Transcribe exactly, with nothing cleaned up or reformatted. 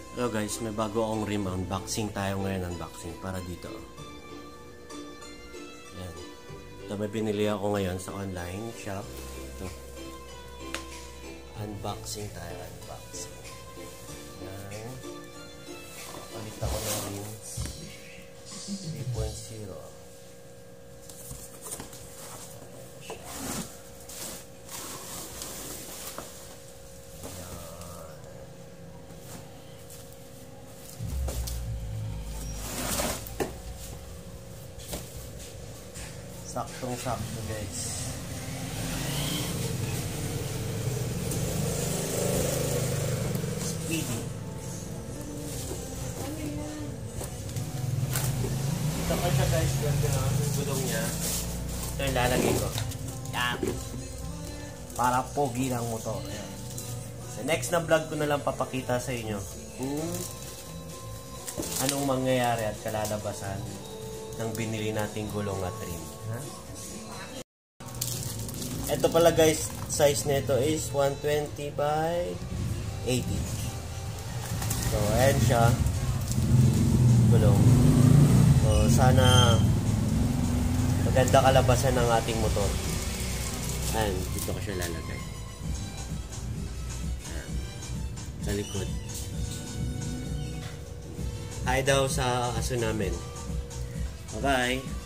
Hello guys, may bago akong rim. Unboxing tayo ngayon. Unboxing para dito. Ayan. Ito may binili ako ngayon sa online shop. Ito. Unboxing tayo. Unboxing. Ayan. Palit ako ng rims. three point zero. Saktong-sakto guys. Speedy. Ito ka siya guys. Ganda yung gulong niya. Ito yung lalagay ko. Yan. Para pogi ng motor. Yan. Sa next na vlog ko na lang papakita sa inyo kung anong mangyayari at kalalabasan ng binili nating gulong at rim. Ha? Ito pala guys, size nito is one twenty by eighty. So, ayan siya. Gulong. So, sana maganda kalabasan ng ating motor. Ayan, dito ko siya lalagay. Ayan. Sa likod. Hi daw sa aso namin. Bye-bye.